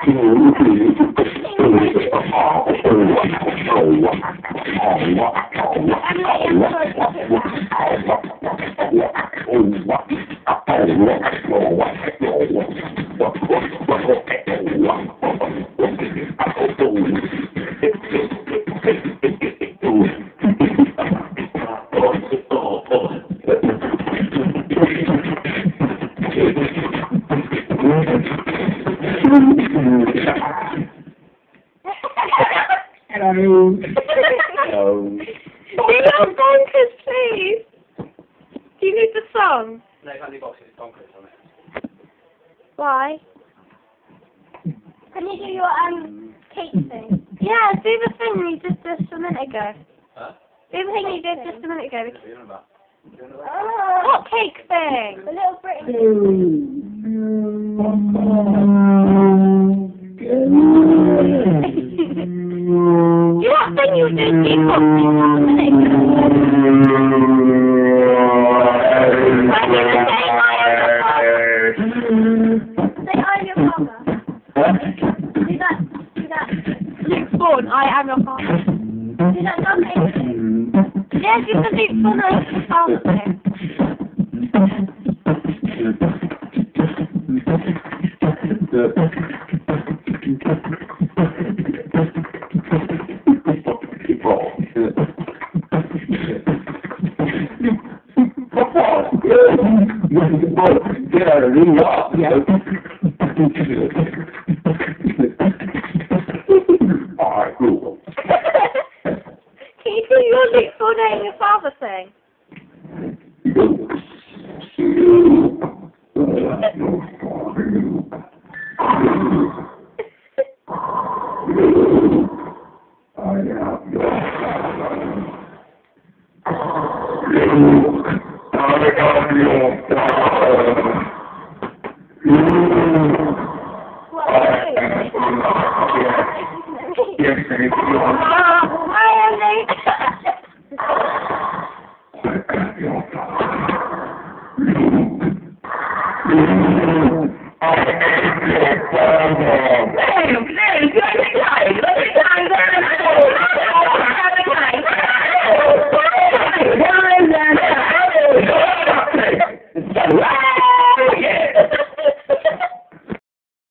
Hello. Hello. Do you have bonkers, please? Do you need the song? No, you can't do boxes, it's bonkers on it. Why? Can you do your cake thing? Yeah, do the thing you did just a minute ago. Huh? Do the thing you did just a minute ago. What are you on about? What cake thing? The little British. Do that thing you did just a minute ago. Say I'm your father. Do that. Luke Spawn, I am your father. Do that dumb thing. Yeah, do the Luke Spawn, I am your father thing. Get out of here. Alright, cool. Can you do your Luke Spawn, I am your father thing? I am your